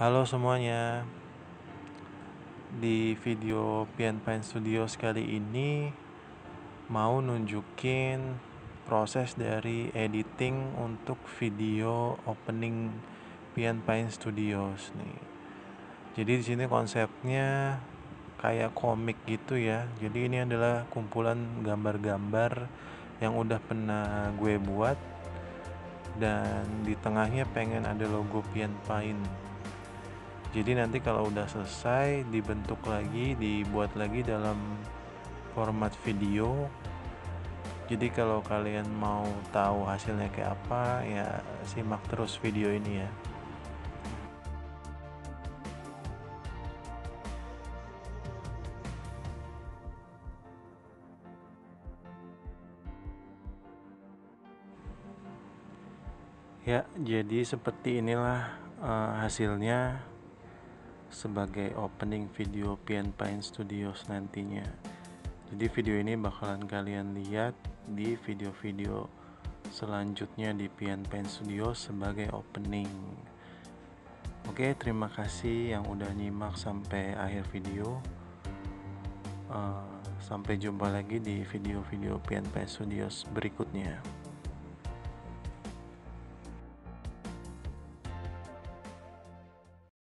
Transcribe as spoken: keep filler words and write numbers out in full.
Halo semuanya, di video Pian Pine Studios kali ini mau nunjukin proses dari editing untuk video opening Pian Pine Studios nih. Jadi di sini konsepnya kayak komik gitu ya. Jadi ini adalah kumpulan gambar-gambar yang udah pernah gue buat, dan di tengahnya pengen ada logo Pian Pine. Jadi nanti kalau udah selesai dibentuk lagi, dibuat lagi dalam format video. Jadi kalau kalian mau tahu hasilnya kayak apa, ya simak terus video ini ya. Ya, jadi seperti inilah uh, hasilnya sebagai opening video Pian Pine Studios nantinya. Jadi video ini bakalan kalian lihat di video-video selanjutnya di Pian Pine Studios sebagai opening. Oke, terima kasih yang udah nyimak sampai akhir video. Uh, sampai jumpa lagi di video-video Pian Pine Studios berikutnya.